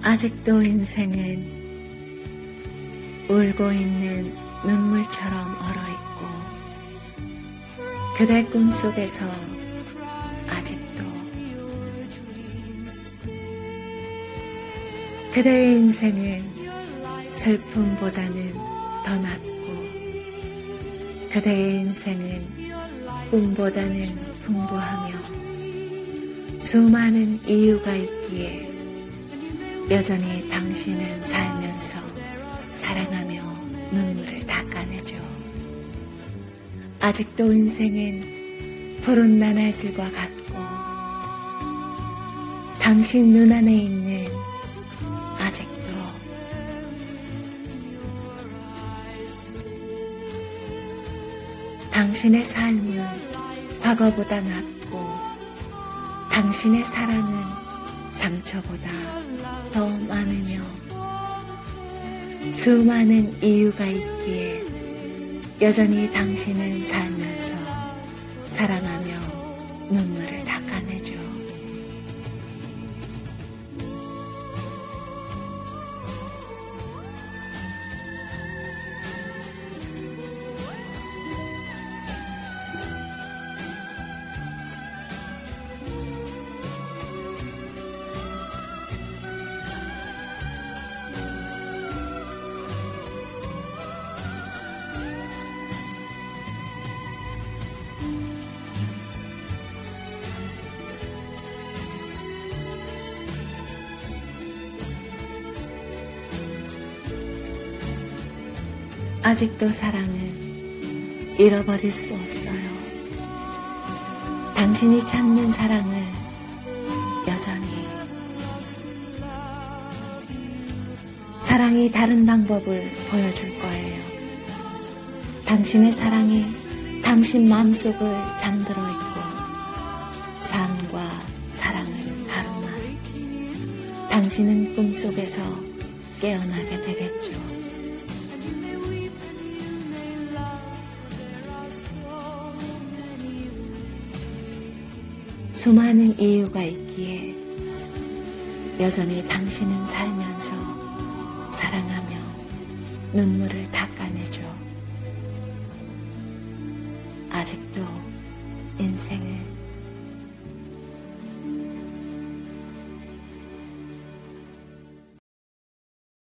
아직도 인생은 울고 있는 눈물처럼 얼어있고 그대 꿈속에서 아직도 그대의 인생은 슬픔보다는 더 낫고 그대의 인생은 꿈보다는 풍부하며 수많은 이유가 있기에 여전히 당신은 살면서 사랑하며 눈물을 닦아내죠. 아직도 인생은 푸른 나날들과 같고 당신 눈안에 있는 아직도 당신의 삶은 과거보다 낫고 당신의 사랑은 상처보다 더 많으며 수많은 이유가 있기에 여전히 당신은 살면서 사랑하며 눈물을 닦아내죠. 아직도 사랑은 잃어버릴 수 없어요. 당신이 찾는 사랑을 여전히 사랑이 다른 방법을 보여줄 거예요. 당신의 사랑이 당신 마음속을 잠들어 있고 삶과 사랑은 하루만 당신은 꿈속에서 깨어나게 되겠죠. 수많은 이유가 있기에 여전히 당신은 살면서 사랑하며 눈물을 닦아내죠. 아직도